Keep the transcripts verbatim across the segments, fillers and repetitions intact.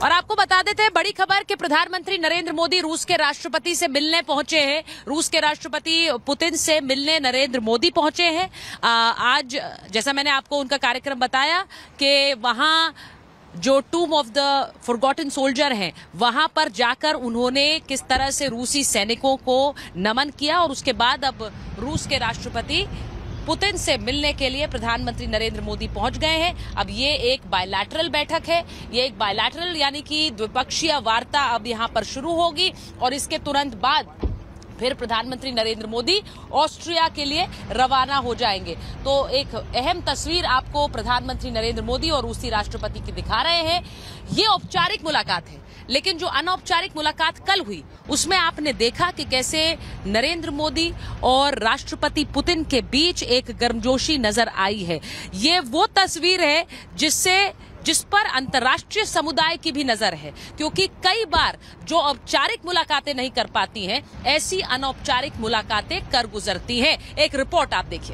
और आपको बता देते हैं बड़ी खबर कि प्रधानमंत्री नरेंद्र मोदी रूस के राष्ट्रपति से मिलने पहुंचे हैं। रूस के राष्ट्रपति पुतिन से मिलने नरेंद्र मोदी पहुंचे हैं। आज जैसा मैंने आपको उनका कार्यक्रम बताया कि वहां जो tomb of the forgotten soldier हैं वहां पर जाकर उन्होंने किस तरह से रूसी सैनिकों को नमन किया और उसके बाद अब रूस के राष्ट्रपति पुतिन से मिलने के लिए प्रधानमंत्री नरेंद्र मोदी पहुंच गए हैं। अब ये एक बायलैटरल बैठक है, ये एक बायलैटरल यानी कि द्विपक्षीय वार्ता अब यहां पर शुरू होगी और इसके तुरंत बाद फिर प्रधानमंत्री नरेंद्र मोदी ऑस्ट्रिया के लिए रवाना हो जाएंगे। तो एक अहम तस्वीर आपको प्रधानमंत्री नरेंद्र मोदी और रूसी राष्ट्रपति की दिखा रहे हैं। ये औपचारिक मुलाकात है, लेकिन जो अनौपचारिक मुलाकात कल हुई उसमें आपने देखा कि कैसे नरेंद्र मोदी और राष्ट्रपति पुतिन के बीच एक गर्मजोशी नजर आई है। ये वो तस्वीर है जिससे जिस पर अंतर्राष्ट्रीय समुदाय की भी नजर है, क्योंकि कई बार जो औपचारिक मुलाकातें नहीं कर पाती हैं, ऐसी अनौपचारिक मुलाकातें कर गुजरती हैं। एक रिपोर्ट आप देखिए।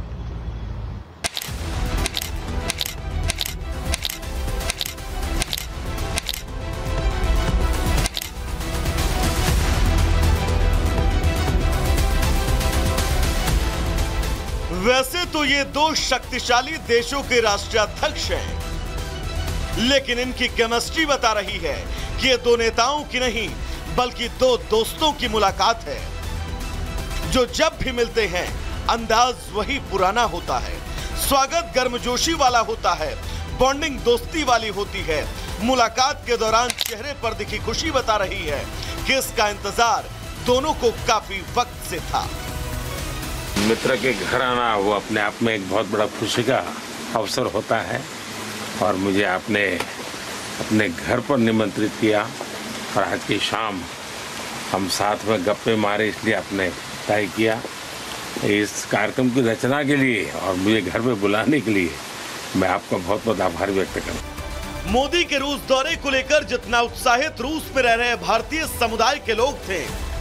वैसे तो ये दो शक्तिशाली देशों के राष्ट्राध्यक्ष हैं, लेकिन इनकी केमिस्ट्री बता रही है कि ये दो नेताओं की नहीं बल्कि दो दोस्तों की मुलाकात है, जो जब भी मिलते हैं अंदाज वही पुराना होता है। स्वागत गर्मजोशी वाला होता है, बॉन्डिंग दोस्ती वाली होती है। मुलाकात के दौरान चेहरे पर दिखी खुशी बता रही है कि इसका इंतजार दोनों को काफी वक्त से था। मित्र के घर आना वो अपने आप में एक बहुत बड़ा खुशी का अवसर होता है और मुझे आपने अपने घर पर निमंत्रित किया और आज की शाम हम साथ में गप्पे मारे, इसलिए आपने तय किया। इस कार्यक्रम की रचना के लिए और मुझे घर पे बुलाने के लिए मैं आपका बहुत बहुत आभार व्यक्त करता। मोदी के रूस दौरे को लेकर जितना उत्साहित रूस में रह रहे भारतीय समुदाय के लोग थे,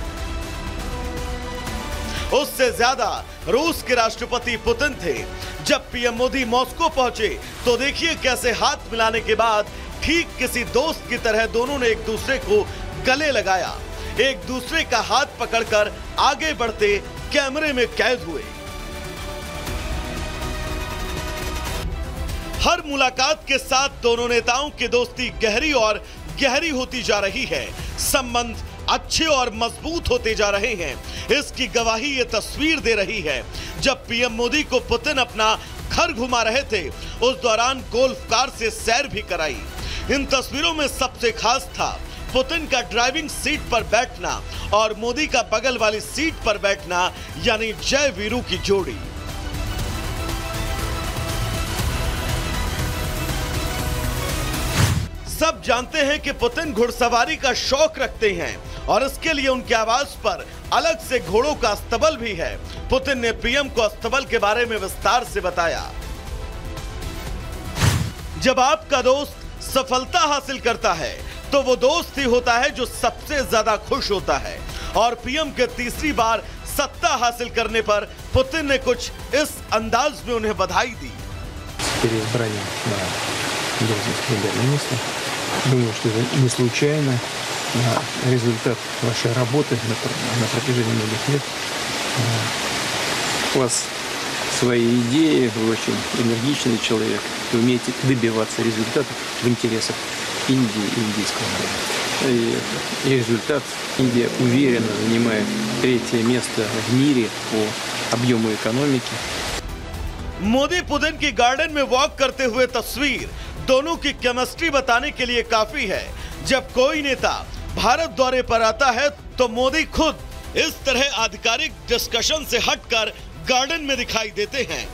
उससे ज्यादा रूस के राष्ट्रपति पुतिन थे। जब पीएम मोदी मॉस्को पहुंचे तो देखिए कैसे हाथ मिलाने के बाद ठीक किसी दोस्त की तरह दोनों ने एक दूसरे को गले लगाया, एक दूसरे का हाथ पकड़कर आगे बढ़ते कैमरे में कैद हुए। हर मुलाकात के साथ दोनों नेताओं की दोस्ती गहरी और गहरी होती जा रही है। संबंध अच्छे और मजबूत होते जा रहे हैं। इसकी गवाही ये तस्वीर दे रही है। जब पीएम मोदी को पुतिन अपना घर घुमा रहे थे, उस दौरान गोल्फ कार से सैर भी कराई। इन तस्वीरों में सबसे खास था पुतिन का ड्राइविंग सीट पर बैठना और मोदी का बगल वाली सीट पर बैठना, यानी जय वीरू की जोड़ी। सब जानते हैं कि पुतिन घुड़सवारी का शौक रखते हैं और इसके लिए उनके आवास पर अलग से घोड़ों का अस्तबल भी है। पुतिन ने पीएम को अस्तबल के बारे में विस्तार से बताया। जब आपका दोस्त सफलता हासिल करता है तो वो दोस्त ही होता है जो सबसे ज्यादा खुश होता है, और पीएम के तीसरी बार सत्ता हासिल करने पर पुतिन ने कुछ इस अंदाज में उन्हें बधाई दी। Думаю, что это не случайно. Результат вашей работы на протяжении многих лет. У вас свои идеи, вы очень энергичный человек. Вы умеете добиваться результатов в интересах Индии и индийского народа. И, и результат: Индия уверенно занимает третье место в мире по объему экономики. मोदी पुतिन की गार्डन में वॉक करते हुए तस्वीर दोनों की केमिस्ट्री बताने के लिए काफी है। जब कोई नेता भारत दौरे पर आता है तो मोदी खुद इस तरह आधिकारिक डिस्कशन से हटकर गार्डन में दिखाई देते हैं।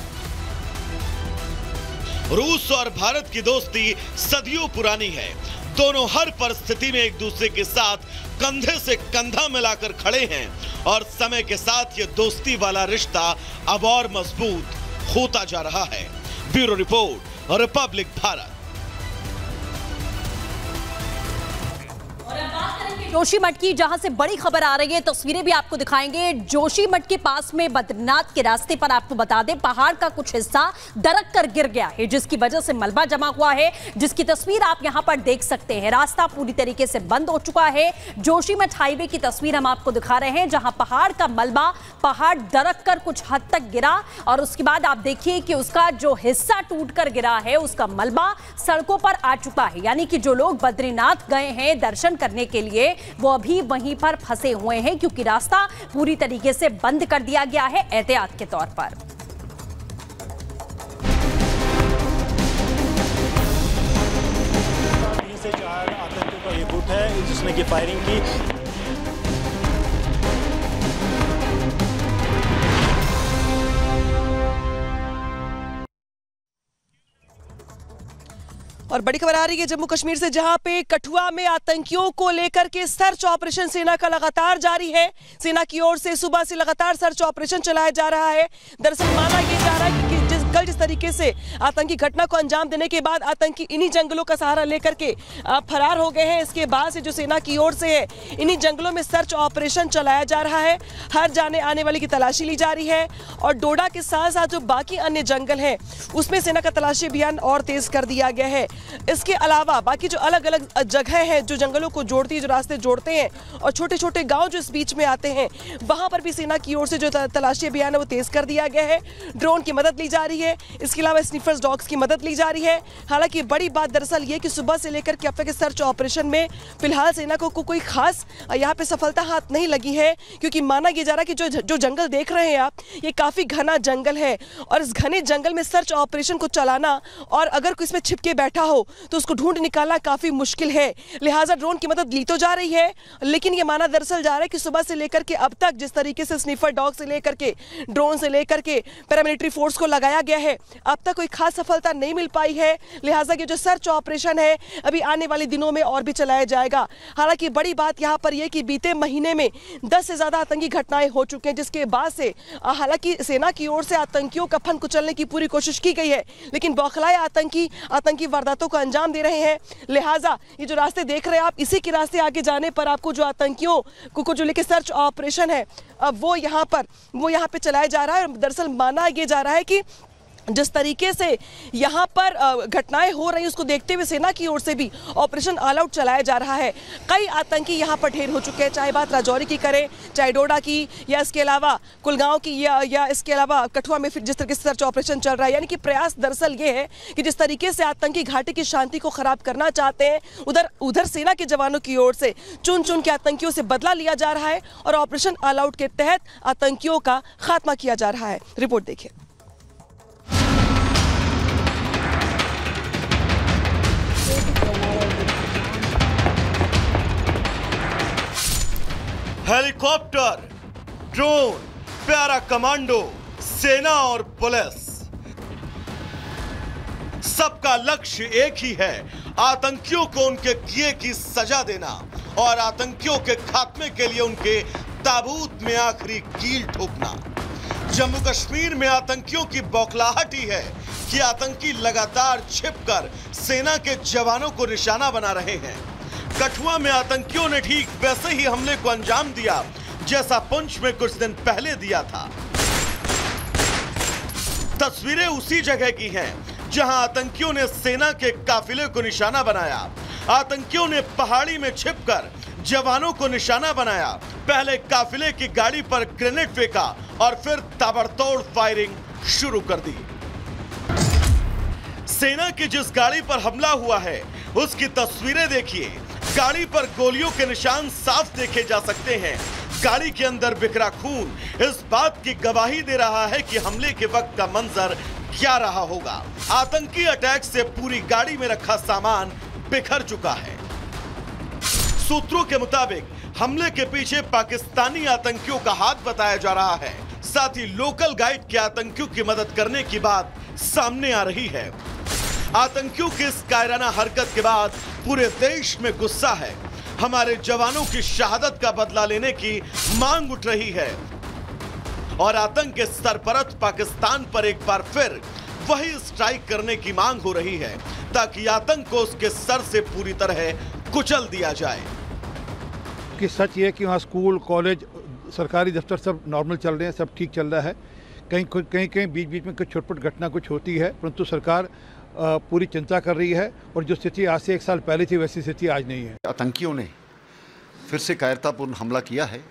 रूस और भारत की दोस्ती सदियों पुरानी है। दोनों हर परिस्थिति में एक दूसरे के साथ कंधे से कंधा मिलाकर खड़े हैं और समय के साथ ये दोस्ती वाला रिश्ता अब और मजबूत होता जा रहा है। Bureau report, republic Bharat. और अब बात करेंगे जोशीमठ की जहां से बड़ी खबर आ रही है, तस्वीरें भी आपको दिखाएंगे। जोशीमठ के पास में बद्रीनाथ के रास्ते पर आपको बता दें पहाड़ का कुछ हिस्सा दरक कर गिर गया है, जिसकी वजह से मलबा जमा हुआ है, जिसकी तस्वीर आप यहां पर देख सकते हैं। रास्ता पूरी तरीके से बंद हो चुका है। जोशीमठ हाईवे की तस्वीर हम आपको दिखा रहे हैं, जहां पहाड़ का मलबा पहाड़ दरक कर कुछ हद तक गिरा और उसके बाद आप देखिए कि उसका जो हिस्सा टूट कर गिरा है, उसका मलबा सड़कों पर आ चुका है। यानी कि जो लोग बद्रीनाथ गए हैं दर्शन करने के लिए, वो अभी वहीं पर फंसे हुए हैं, क्योंकि रास्ता पूरी तरीके से बंद कर दिया गया है एहतियात के तौर पर। तीन से चार आतंकियों का ये गुट है जिसने की फायरिंग की। और बड़ी खबर आ रही है जम्मू कश्मीर से, जहां पे कठुआ में आतंकियों को लेकर के सर्च ऑपरेशन सेना का लगातार जारी है। सेना की ओर से सुबह से लगातार सर्च ऑपरेशन चलाया जा रहा है। दरअसल माना यह जा रहा है कि जिस कल जिस तरीके से आतंकी घटना को अंजाम देने के बाद आतंकी इन्हीं जंगलों का सहारा लेकर के फरार हो गए हैं। इसके बाद से जो सेना की ओर से है, इन्हीं जंगलों में सर्च ऑपरेशन चलाया जा रहा है। हर जाने आने वाले की तलाशी ली जा रही है और डोडा के साथ साथ जो बाकी अन्य जंगल हैं उसमें सेना का तलाशी अभियान और तेज कर दिया गया है। इसके अलावा बाकी जो अलग अलग जगह हैं जो जंगलों को जोड़ती है, जो रास्ते जोड़ते हैं और छोटे छोटे गांव जो इस बीच में आते हैं, वहां पर भी सेना की ओर से जो तलाशी अभियान है वो तेज कर दिया गया है। ड्रोन की मदद ली जा रही है, इसके अलावा स्निफर्स डॉग्स की मदद ली जा रही है। हालांकि बड़ी बात दरअसल ये कि सुबह से लेकर के अब तक इस सर्च ऑपरेशन में फिलहाल सेना को, को कोई खास यहाँ पे सफलता हाथ नहीं लगी है, क्योंकि माना यह जा रहा है कि जो जो जंगल देख रहे हैं आप, ये काफी घना जंगल है और इस घने जंगल में सर्च ऑपरेशन को चलाना और अगर कोई इसमें छिपके बैठा हो तो उसको ढूंढ निकालना काफी मुश्किल है। लिहाजा ड्रोन की मदद ली तो जा रही है, लेकिन ये माना दरअसल जा रहा है कि सुबह से लेकर के अब तक जिस तरीके से स्निफर डॉग से लेकर के ड्रोन से लेकर के पैरामिलिट्री फोर्स को लगाया गया है, अब तक कोई खास सफलता नहीं मिल पाई है। लिहाजा ये जो सर्च ऑपरेशन है अभी आने वाले दिनों में और भी चलाया जाएगा। हालांकि बड़ी बात यहाँ पर यह कि बीते महीने में दस से ज्यादा आतंकी घटनाएं हो चुकी हैं, जिसके बाद से हालांकि सेना की ओर से आतंकियों का फन कुचलने की पूरी कोशिश की गई है, लेकिन बौखलाए आतंकी आतंकी वारदातों को अंजाम दे रहे हैं। लिहाजा ये जो रास्ते देख रहे हैं आप, इसी के रास्ते आगे जाने पर आपको जो आतंकियों को, को जो लेके सर्च ऑपरेशन है अब वो यहाँ पर वो यहाँ पे चलाया जा रहा है। दरअसल माना ये जा रहा है कि जिस तरीके से यहाँ पर घटनाएं हो रही हैं उसको देखते हुए सेना की ओर से भी ऑपरेशन ऑल आउट चलाया जा रहा है। कई आतंकी यहाँ पर ढेर हो चुके हैं, चाहे बात राजौरी की करें, चाहे डोडा की, या इसके अलावा कुलगांव की, या या इसके अलावा कठुआ में फिर जिस तरीके से सर्च ऑपरेशन चल रहा है। यानी कि प्रयास दरअसल ये है कि जिस तरीके से आतंकी घाटी की शांति को खराब करना चाहते हैं, उधर उधर सेना के जवानों की ओर से चुन चुन के आतंकियों से बदला लिया जा रहा है और ऑपरेशन ऑल आउट के तहत आतंकियों का खात्मा किया जा रहा है। रिपोर्ट देखिए। हेलीकॉप्टर, ड्रोन, पैरा कमांडो, सेना और पुलिस, सबका लक्ष्य एक ही है, आतंकियों को उनके किए की सजा देना और आतंकियों के खात्मे के लिए उनके ताबूत में आखिरी कील ठोकना। जम्मू कश्मीर में आतंकियों की बौखलाहट ही है कि आतंकी लगातार छिपकर सेना के जवानों को निशाना बना रहे हैं। कठुआ में आतंकियों ने ठीक वैसे ही हमले को अंजाम दिया जैसा पुंछ में कुछ दिन पहले दिया था। तस्वीरें उसी जगह की हैं जहां आतंकियों ने सेना के काफिले को निशाना बनाया। आतंकियों ने पहाड़ी में छिपकर जवानों को निशाना बनाया। पहले काफिले की गाड़ी पर ग्रेनेड फेंका और फिर ताबड़तोड़ फायरिंग शुरू कर दी। सेना की जिस गाड़ी पर हमला हुआ है उसकी तस्वीरें देखिए। गाड़ी पर गोलियों के निशान साफ देखे जा सकते हैं। गाड़ी के अंदर बिखरा खून इस बात की गवाही दे रहा है कि हमले के वक्त का मंजर क्या रहा होगा। आतंकी अटैक से पूरी गाड़ी में रखा सामान बिखर चुका है। सूत्रों के मुताबिक हमले के पीछे पाकिस्तानी आतंकियों का हाथ बताया जा रहा है। साथ ही लोकल गाइड के आतंकियों की मदद करने की बात सामने आ रही है। आतंकियों की इस कायराना हरकत के बाद पूरे देश में गुस्सा है। हमारे जवानों की शहादत का बदला लेने की मांग उठ रही है और आतंक के सरपरस्त पाकिस्तान पर एक बार फिर वही स्ट्राइक करने की मांग हो रही है ताकि आतंक को उसके सर से पूरी तरह कुचल दिया जाए। क्योंकि सच ये है कि वहाँ स्कूल कॉलेज सरकारी दफ्तर सब नॉर्मल चल रहे हैं, सब ठीक चल रहा है। कहीं कहीं कहीं बीच बीच में कुछ छोटपट घटना कुछ होती है, परंतु सरकार पूरी चिंता कर रही है और जो स्थिति आज से एक साल पहले थी वैसी स्थिति आज नहीं है। आतंकियों ने फिर से कायरतापूर्ण हमला किया है।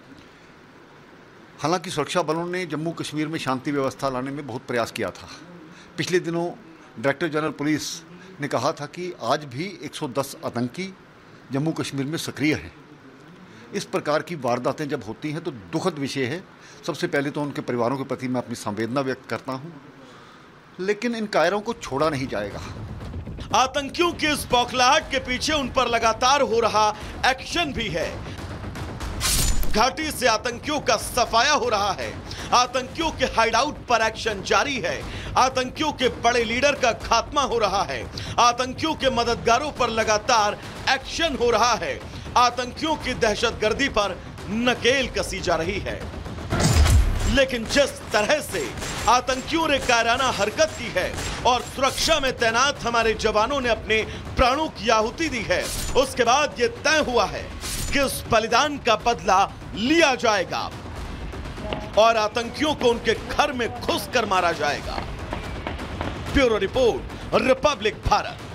हालांकि सुरक्षा बलों ने जम्मू कश्मीर में शांति व्यवस्था लाने में बहुत प्रयास किया था। पिछले दिनों डायरेक्टर जनरल पुलिस ने कहा था कि आज भी एक सौ दस आतंकी जम्मू कश्मीर में सक्रिय हैं। इस प्रकार की वारदातें जब होती हैं तो दुखद विषय है। सबसे पहले तो उनके परिवारों के प्रति मैं अपनी संवेदना व्यक्त करता हूं, लेकिन इन कायरों को छोड़ा नहीं जाएगा। आतंकियों की इस बौखलाहट के पीछे उन पर लगातार हो रहा एक्शन भी है। घाटी से आतंकियों का सफाया हो रहा है। आतंकियों के हाइडआउट पर एक्शन जारी है। आतंकियों के बड़े लीडर का खात्मा हो रहा है। आतंकियों के मददगारों पर लगातार एक्शन हो रहा है। आतंकियों की दहशतगर्दी पर नकेल कसी जा रही है। लेकिन जिस तरह से आतंकियों ने कायराना हरकत की है और सुरक्षा में तैनात हमारे जवानों ने अपने प्राणों की आहुति दी है, उसके बाद यह तय हुआ है कि इस बलिदान का बदला लिया जाएगा और आतंकियों को उनके घर में घुस कर मारा जाएगा। Bureau report, republic Bharat.